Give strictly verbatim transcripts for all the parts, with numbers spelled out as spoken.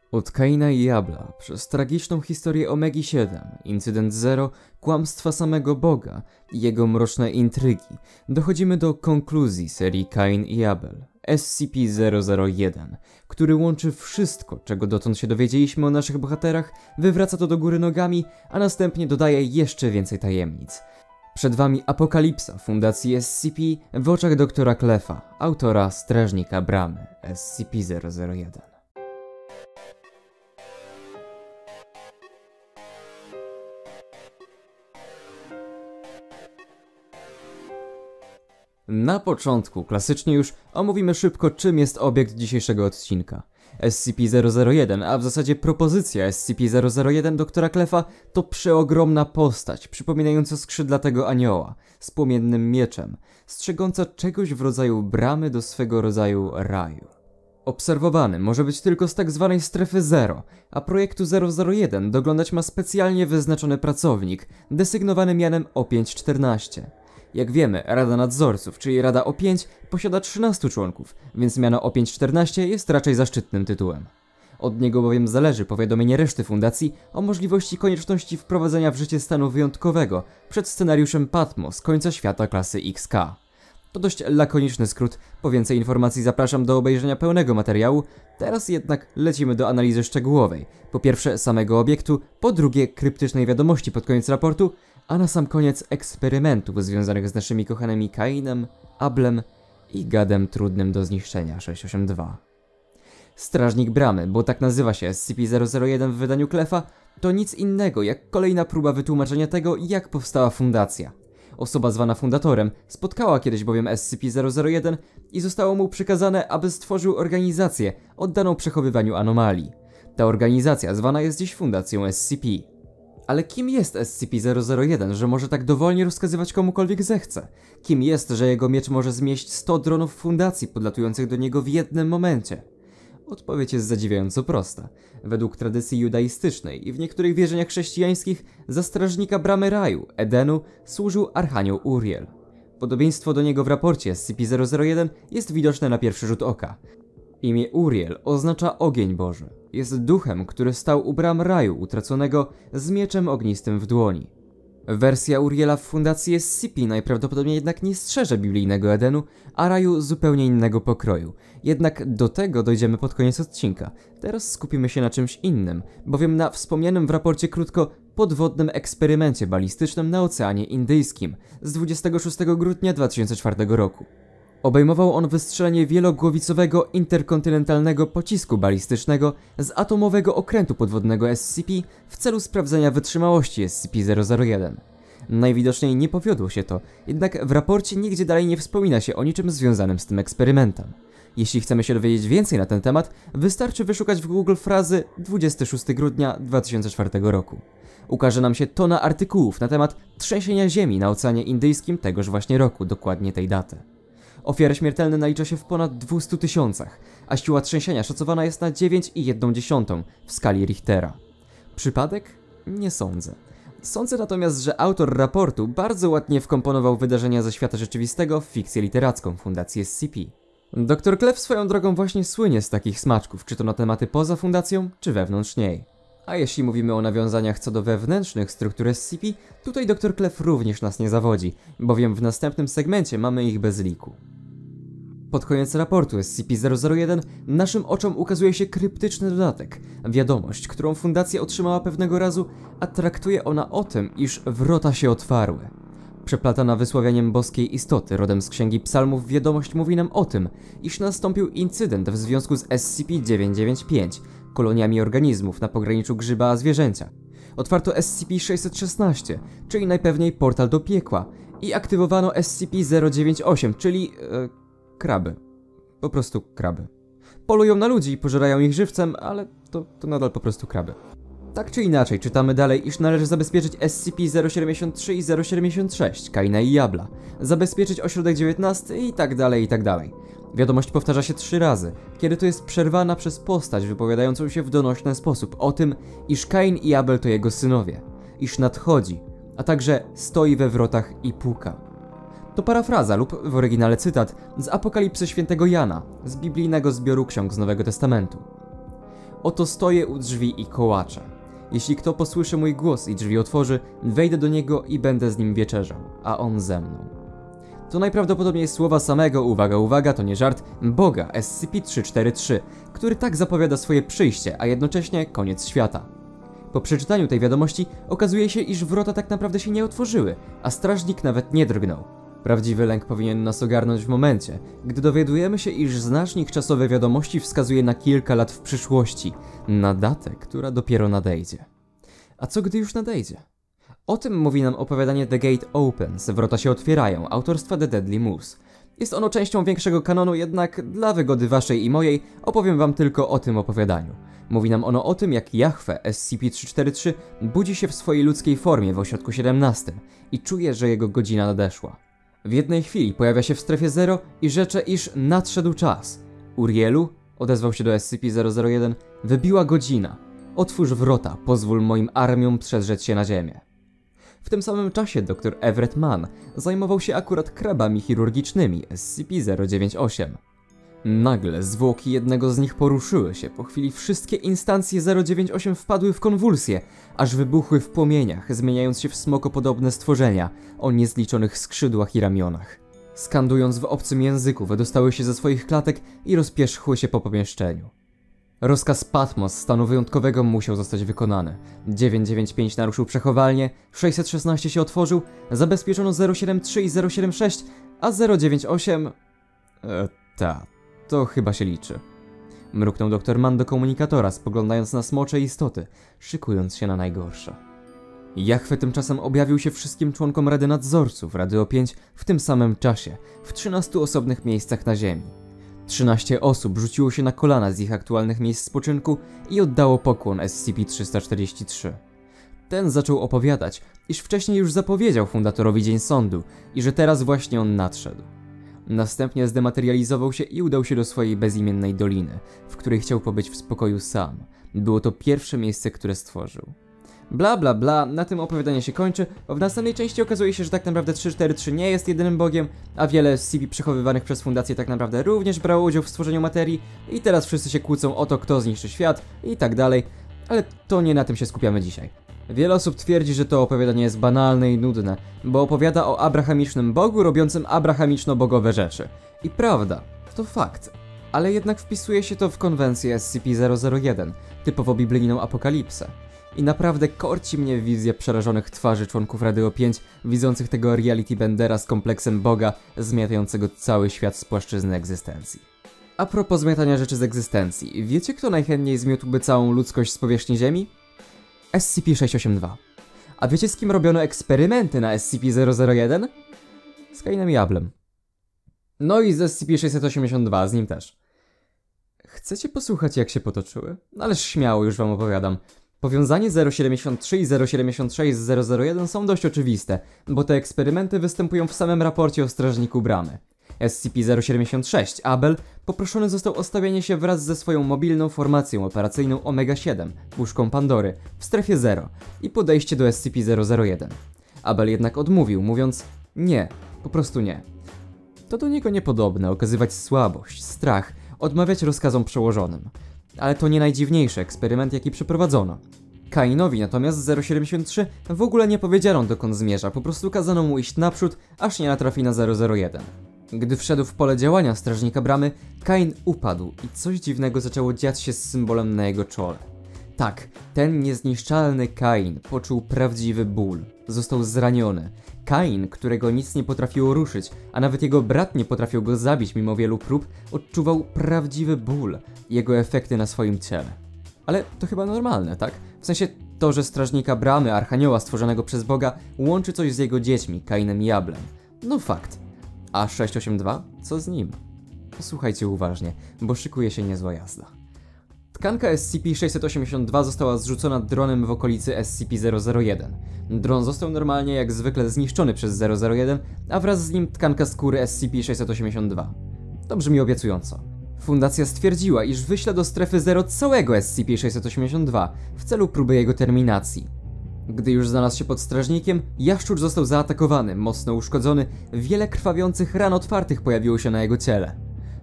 Od Kaina i Abla, przez tragiczną historię Omegi siedem, incydent Zero, kłamstwa samego Boga i jego mroczne intrygi, dochodzimy do konkluzji serii Kain i Abel, S C P zero zero jeden, który łączy wszystko, czego dotąd się dowiedzieliśmy o naszych bohaterach, wywraca to do góry nogami, a następnie dodaje jeszcze więcej tajemnic. Przed wami Apokalipsa Fundacji S C P w oczach doktora Clefa, autora Strażnika Bramy S C P zero zero jeden. Na początku, klasycznie już, omówimy szybko, czym jest obiekt dzisiejszego odcinka. S C P zero zero jeden, a w zasadzie propozycja S C P zero zero jeden doktora Clefa to przeogromna postać, przypominająca skrzydlatego anioła, z płomiennym mieczem, strzegąca czegoś w rodzaju bramy do swego rodzaju raju. Obserwowany może być tylko z tak zwanej strefy zero, a projektu zero zero jeden doglądać ma specjalnie wyznaczony pracownik, desygnowany mianem O pięć czternaście. Jak wiemy, Rada Nadzorców, czyli Rada O pięć, posiada trzynastu członków, więc miano O pięć czternaście jest raczej zaszczytnym tytułem. Od niego bowiem zależy powiadomienie reszty fundacji o możliwości konieczności wprowadzenia w życie stanu wyjątkowego przed scenariuszem Patmos końca świata klasy X K. To dość lakoniczny skrót, po więcej informacji zapraszam do obejrzenia pełnego materiału, teraz jednak lecimy do analizy szczegółowej. Po pierwsze samego obiektu, po drugie kryptycznej wiadomości pod koniec raportu, a na sam koniec eksperymentów związanych z naszymi kochanymi Kainem, Ablem i gadem trudnym do zniszczenia sześć osiem dwa. Strażnik Bramy, bo tak nazywa się S C P zero zero jeden w wydaniu Clefa, to nic innego jak kolejna próba wytłumaczenia tego, jak powstała fundacja. Osoba zwana fundatorem spotkała kiedyś bowiem S C P zero zero jeden i zostało mu przekazane, aby stworzył organizację oddaną przechowywaniu anomalii. Ta organizacja zwana jest dziś Fundacją S C P. Ale kim jest S C P zero zero jeden, że może tak dowolnie rozkazywać komukolwiek zechce? Kim jest, że jego miecz może zmieść sto dronów fundacji podlatujących do niego w jednym momencie? Odpowiedź jest zadziwiająco prosta. Według tradycji judaistycznej i w niektórych wierzeniach chrześcijańskich za strażnika bramy raju, Edenu, służył Archanioł Uriel. Podobieństwo do niego w raporcie S C P zero zero jeden jest widoczne na pierwszy rzut oka. Imię Uriel oznacza ogień Boży. Jest duchem, który stał u bram raju utraconego z mieczem ognistym w dłoni. Wersja Uriela w fundacji S C P najprawdopodobniej jednak nie strzeże biblijnego Edenu, a raju zupełnie innego pokroju. Jednak do tego dojdziemy pod koniec odcinka. Teraz skupimy się na czymś innym, bowiem na wspomnianym w raporcie krótko podwodnym eksperymencie balistycznym na Oceanie Indyjskim z dwudziestego szóstego grudnia dwa tysiące czwartego roku. Obejmował on wystrzelenie wielogłowicowego interkontynentalnego pocisku balistycznego z atomowego okrętu podwodnego S C P w celu sprawdzenia wytrzymałości S C P zero zero jeden. Najwidoczniej nie powiodło się to, jednak w raporcie nigdzie dalej nie wspomina się o niczym związanym z tym eksperymentem. Jeśli chcemy się dowiedzieć więcej na ten temat, wystarczy wyszukać w Google frazy dwudziestego szóstego grudnia dwa tysiące czwartego roku. Ukaże nam się tona artykułów na temat trzęsienia ziemi na Oceanie Indyjskim tegoż właśnie roku, dokładnie tej daty. Ofiary śmiertelne nalicza się w ponad dwustu tysiącach, a siła trzęsienia szacowana jest na dziewięć i jedną dziesiątą w skali Richtera. Przypadek? Nie sądzę. Sądzę natomiast, że autor raportu bardzo ładnie wkomponował wydarzenia ze świata rzeczywistego w fikcję literacką Fundacji S C P. doktor Clef swoją drogą właśnie słynie z takich smaczków, czy to na tematy poza fundacją, czy wewnątrz niej. A jeśli mówimy o nawiązaniach co do wewnętrznych struktur S C P, tutaj doktor Clef również nas nie zawodzi, bowiem w następnym segmencie mamy ich bez liku. Pod koniec raportu S C P zero zero jeden naszym oczom ukazuje się kryptyczny dodatek, wiadomość, którą fundacja otrzymała pewnego razu, a traktuje ona o tym, iż wrota się otwarły. Przeplatana wysławianiem boskiej istoty rodem z Księgi Psalmów wiadomość mówi nam o tym, iż nastąpił incydent w związku z S C P dziewięćset dziewięćdziesiąt pięć, koloniami organizmów na pograniczu grzyba a zwierzęcia. Otwarto S C P sześćset szesnaście, czyli najpewniej portal do piekła, i aktywowano S C P zero dziewięć osiem, czyli... E, kraby. Po prostu kraby. Polują na ludzi i pożerają ich żywcem, ale to, to nadal po prostu kraby. Tak czy inaczej, czytamy dalej, iż należy zabezpieczyć S C P zero siedemdziesiąt trzy i zero siedemdziesiąt sześć, Kaina i Abla, zabezpieczyć ośrodek dziewiętnasty i tak dalej, i tak dalej. Wiadomość powtarza się trzy razy, kiedy to jest przerwana przez postać wypowiadającą się w donośny sposób o tym, iż Kain i Abel to jego synowie, iż nadchodzi, a także stoi we wrotach i puka. To parafraza lub w oryginale cytat z Apokalipsy świętego Jana, z biblijnego zbioru ksiąg z Nowego Testamentu. Oto stoję u drzwi i kołaczę. Jeśli kto posłyszy mój głos i drzwi otworzy, wejdę do niego i będę z nim wieczerzał, a on ze mną. To najprawdopodobniej słowa samego, uwaga, uwaga, to nie żart, Boga S C P trzysta czterdzieści trzy, który tak zapowiada swoje przyjście, a jednocześnie koniec świata. Po przeczytaniu tej wiadomości okazuje się, iż wrota tak naprawdę się nie otworzyły, a strażnik nawet nie drgnął. Prawdziwy lęk powinien nas ogarnąć w momencie, gdy dowiadujemy się, iż znacznik czasowy wiadomości wskazuje na kilka lat w przyszłości, na datę, która dopiero nadejdzie. A co gdy już nadejdzie? O tym mówi nam opowiadanie The Gate Opens, wrota się otwierają, autorstwa The Deadly Moose. Jest ono częścią większego kanonu, jednak dla wygody waszej i mojej opowiem wam tylko o tym opowiadaniu. Mówi nam ono o tym, jak Jahwe S C P trzysta czterdzieści trzy budzi się w swojej ludzkiej formie w ośrodku siedemnastym i czuje, że jego godzina nadeszła. W jednej chwili pojawia się w strefie zero i rzecze, iż nadszedł czas. Urielu, odezwał się do S C P zero zero jeden, wybiła godzina. Otwórz wrota, pozwól moim armiom przedrzeć się na ziemię. W tym samym czasie dr Everett Mann zajmował się akurat krabami chirurgicznymi S C P zero dziewięć osiem. Nagle zwłoki jednego z nich poruszyły się, po chwili wszystkie instancje zero dziewięć osiem wpadły w konwulsję, aż wybuchły w płomieniach, zmieniając się w smokopodobne stworzenia o niezliczonych skrzydłach i ramionach. Skandując w obcym języku, wydostały się ze swoich klatek i rozpierzchły się po pomieszczeniu. Rozkaz Patmos stanu wyjątkowego musiał zostać wykonany. dziewięćset dziewięćdziesiąt pięć naruszył przechowalnię, sześćset szesnaście się otworzył, zabezpieczono zero siedem trzy i zero siedem sześć, a zero dziewięć osiem... E, ta, to chyba się liczy. Mruknął doktor Mann do komunikatora, spoglądając na smocze istoty, szykując się na najgorsze. Jahwe tymczasem objawił się wszystkim członkom Rady Nadzorców Radio pięć w tym samym czasie, w trzynastu osobnych miejscach na Ziemi. trzynaście osób rzuciło się na kolana z ich aktualnych miejsc spoczynku i oddało pokłon S C P trzysta czterdzieści trzy. Ten zaczął opowiadać, iż wcześniej już zapowiedział fundatorowi dzień sądu i że teraz właśnie on nadszedł. Następnie zdematerializował się i udał się do swojej bezimiennej doliny, w której chciał pobyć w spokoju sam. Było to pierwsze miejsce, które stworzył. Bla bla bla, na tym opowiadanie się kończy, bo w następnej części okazuje się, że tak naprawdę trzysta czterdzieści trzy nie jest jedynym bogiem, a wiele S C P przechowywanych przez fundację tak naprawdę również brało udział w stworzeniu materii i teraz wszyscy się kłócą o to, kto zniszczy świat i tak dalej, ale to nie na tym się skupiamy dzisiaj. Wiele osób twierdzi, że to opowiadanie jest banalne i nudne, bo opowiada o abrahamicznym bogu robiącym abrahamiczno-bogowe rzeczy. I prawda, to fakt. Ale jednak wpisuje się to w konwencję S C P zero zero jeden, typowo biblijną apokalipsę. I naprawdę korci mnie wizja przerażonych twarzy członków Radio pięć, widzących tego reality bendera z kompleksem Boga, zmiatającego cały świat z płaszczyzny egzystencji. A propos zmiatania rzeczy z egzystencji, wiecie kto najchętniej zmiótłby całą ludzkość z powierzchni Ziemi? S C P sześćset osiemdziesiąt dwa. A wiecie z kim robiono eksperymenty na S C P zero zero jeden? Z Kainem i Ablem. No i z S C P sześćset osiemdziesiąt dwa, z nim też. Chcecie posłuchać jak się potoczyły? Ależ śmiało, już wam opowiadam. Powiązanie zero siedemdziesiąt trzy i zero siedemdziesiąt sześć z zero zero jeden są dość oczywiste, bo te eksperymenty występują w samym raporcie o strażniku bramy. S C P zero siedemdziesiąt sześć, Abel, poproszony został o stawienie się wraz ze swoją mobilną formacją operacyjną Omega siedem, puszką Pandory, w strefie zero i podejście do S C P zero zero jeden. Abel jednak odmówił, mówiąc nie, po prostu nie. To do niego niepodobne, okazywać słabość, strach, odmawiać rozkazom przełożonym. Ale to nie najdziwniejszy eksperyment, jaki przeprowadzono. Kainowi natomiast z zero siedemdziesiąt trzy w ogóle nie powiedziano, dokąd zmierza, po prostu kazano mu iść naprzód, aż nie natrafi na zero zero jeden. Gdy wszedł w pole działania strażnika bramy, Kain upadł i coś dziwnego zaczęło dziać się z symbolem na jego czole. Tak, ten niezniszczalny Kain poczuł prawdziwy ból. Został zraniony. Kain, którego nic nie potrafiło ruszyć, a nawet jego brat nie potrafił go zabić mimo wielu prób, odczuwał prawdziwy ból i jego efekty na swoim ciele. Ale to chyba normalne, tak? W sensie to, że strażnika bramy, archanioła stworzonego przez Boga, łączy coś z jego dziećmi, Kainem i Ablem. No fakt. A sześćset osiemdziesiąt dwa? Co z nim? Posłuchajcie uważnie, bo szykuje się niezła jazda. Tkanka S C P sześćset osiemdziesiąt dwa została zrzucona dronem w okolicy S C P zero zero jeden. Dron został normalnie jak zwykle zniszczony przez zero zero jeden, a wraz z nim tkanka skóry S C P sześćset osiemdziesiąt dwa. To brzmi obiecująco. Fundacja stwierdziła, iż wyśle do strefy zero całego S C P sześćset osiemdziesiąt dwa w celu próby jego terminacji. Gdy już znalazł się pod strażnikiem, jaszczur został zaatakowany, mocno uszkodzony, wiele krwawiących ran otwartych pojawiło się na jego ciele.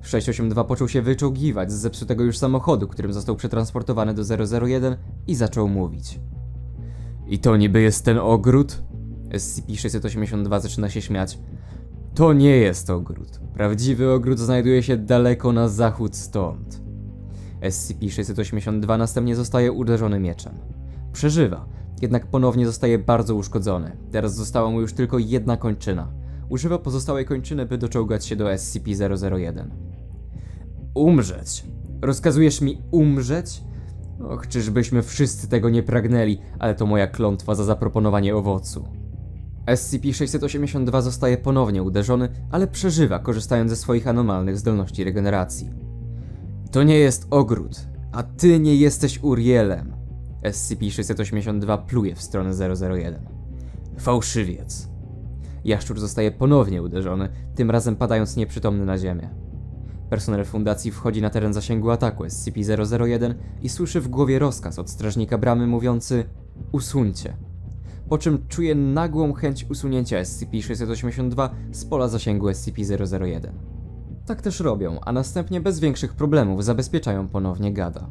sześć osiem dwa począł się wyczołgiwać z zepsutego już samochodu, którym został przetransportowany do zero zero jeden i zaczął mówić. I to niby jest ten ogród? S C P sześćset osiemdziesiąt dwa zaczyna się śmiać. To nie jest ogród. Prawdziwy ogród znajduje się daleko na zachód stąd. S C P sześćset osiemdziesiąt dwa następnie zostaje uderzony mieczem. Przeżywa, jednak ponownie zostaje bardzo uszkodzony. Teraz została mu już tylko jedna kończyna. Używa pozostałej kończyny, by doczołgać się do S C P zero zero jeden. Umrzeć? Rozkazujesz mi umrzeć? Och, czyżbyśmy wszyscy tego nie pragnęli, ale to moja klątwa za zaproponowanie owocu. S C P sześćset osiemdziesiąt dwa zostaje ponownie uderzony, ale przeżywa, korzystając ze swoich anomalnych zdolności regeneracji. To nie jest ogród, a ty nie jesteś Urielem. S C P sześćset osiemdziesiąt dwa pluje w stronę zero zero jeden. Fałszywiec. Jaszczur zostaje ponownie uderzony, tym razem padając nieprzytomny na ziemię. Personel fundacji wchodzi na teren zasięgu ataku S C P zero zero jeden i słyszy w głowie rozkaz od strażnika bramy mówiący: usuńcie. Po czym czuje nagłą chęć usunięcia S C P sześćset osiemdziesiąt dwa z pola zasięgu S C P zero zero jeden. Tak też robią, a następnie bez większych problemów zabezpieczają ponownie gada.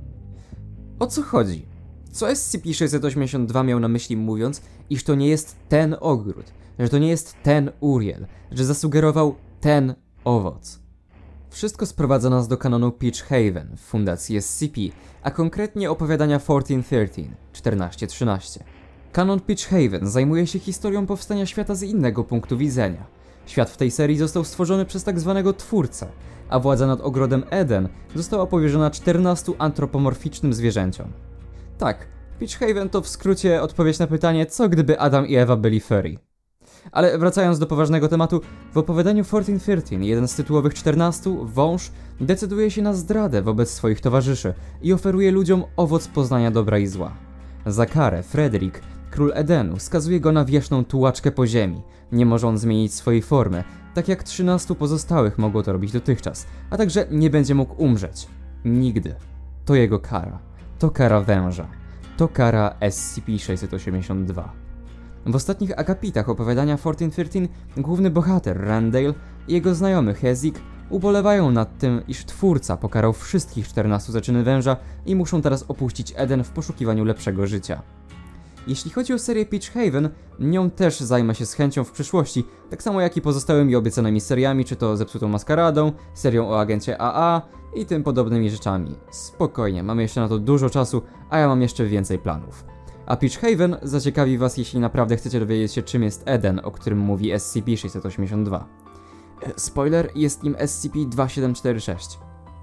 O co chodzi? Co S C P sześćset osiemdziesiąt dwa miał na myśli mówiąc, iż to nie jest ten ogród, że to nie jest ten Uriel, że zasugerował ten owoc? Wszystko sprowadza nas do kanonu Peach Haven w fundacji S C P, a konkretnie opowiadania czternaście trzynaście. Kanon Peach Haven zajmuje się historią powstania świata z innego punktu widzenia. Świat w tej serii został stworzony przez tak zwanego twórcę, a władza nad ogrodem Eden została powierzona czternastu antropomorficznym zwierzęciom. Tak, Peach Haven to w skrócie odpowiedź na pytanie, co gdyby Adam i Ewa byli furry. Ale wracając do poważnego tematu, w opowiadaniu czternaście trzynaście jeden z tytułowych czternastu, wąż, decyduje się na zdradę wobec swoich towarzyszy i oferuje ludziom owoc poznania dobra i zła. Za karę Frederick, król Edenu, skazuje go na wieczną tułaczkę po ziemi, nie może on zmienić swojej formy, tak jak trzynastu pozostałych mogło to robić dotychczas, a także nie będzie mógł umrzeć. Nigdy. To jego kara. To kara węża. To kara S C P sześćset osiemdziesiąt dwa. W ostatnich akapitach opowiadania czternaście trzynaście główny bohater Randale i jego znajomy Hezik ubolewają nad tym, iż twórca pokarał wszystkich czternastu zaczyny węża i muszą teraz opuścić Eden w poszukiwaniu lepszego życia. Jeśli chodzi o serię Peach Haven, nią też zajmę się z chęcią w przyszłości, tak samo jak i pozostałymi obiecanymi seriami, czy to Zepsutą Maskaradą, serią o agencie A A i tym podobnymi rzeczami. Spokojnie, mamy jeszcze na to dużo czasu, a ja mam jeszcze więcej planów. A Peach Haven zaciekawi was, jeśli naprawdę chcecie dowiedzieć się, czym jest Eden, o którym mówi S C P sześćset osiemdziesiąt dwa. Spoiler, jest nim S C P dwa siedem cztery sześć.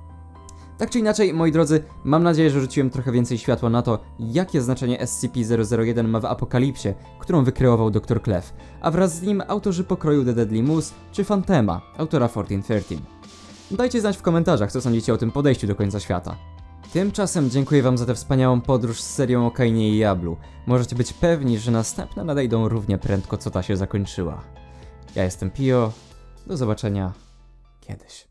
Tak czy inaczej, moi drodzy, mam nadzieję, że rzuciłem trochę więcej światła na to, jakie znaczenie S C P zero zero jeden ma w apokalipsie, którą wykreował doktor Clef, a wraz z nim autorzy pokroju The Deadly Moose czy Phantema, autora czternaście trzynaście. Dajcie znać w komentarzach, co sądzicie o tym podejściu do końca świata. Tymczasem dziękuję wam za tę wspaniałą podróż z serią o Kainie i Jablu. Możecie być pewni, że następne nadejdą równie prędko, co ta się zakończyła. Ja jestem Pio, do zobaczenia kiedyś.